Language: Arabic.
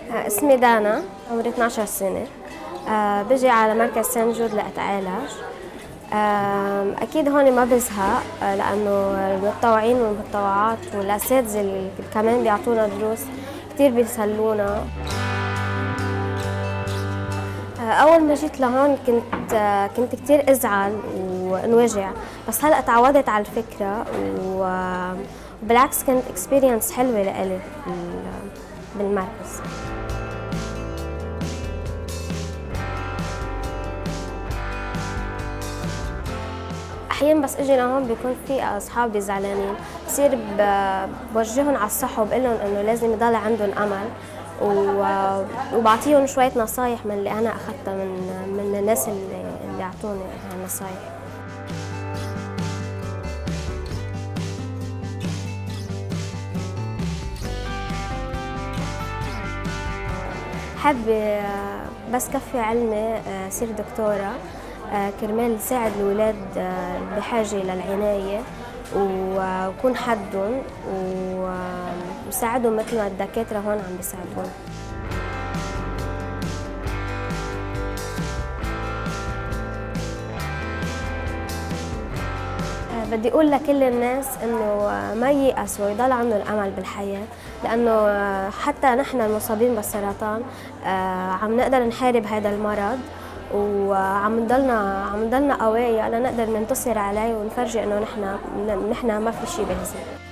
اسمي دانا، عمري 12 سنة. بجي على مركز سان جود لأتعالج. أكيد هون ما بزهق، لأنه المتطوعين والمتطوعات والأساتذة اللي كمان بيعطونا دروس كتير بيسلونا. أول ما جيت لهون كنت كتير أزعل وانوجع، بس هلأ تعودت على الفكرة وبالعكس كانت اكسبيرينس حلوة لإلي بالمركز. أحيانا بس اجي لهون بيكون في أصحابي زعلانين، بصير بوجههم على الصح وبقول لهم إنه لازم يضل عندهم أمل، وبعطيهم شوية نصايح من اللي أنا أخذتها من الناس اللي أعطوني هالنصايح. حابة بس كفي علمي صير دكتورة كرمال ساعد الأولاد بحاجة للعناية وكون حدهم وساعدهم مثل ما الدكاترة هون عم بيساعدون. بدي أقول لكل الناس إنه ما ييأسوا ويضل عندهم الأمل بالحياة، لأنه حتى نحن المصابين بالسرطان عم نقدر نحارب هذا المرض، وعم نضلنا قوايا لنقدر ننتصر عليه ونفرجي إنه نحن ما في شيء بيهزمنا.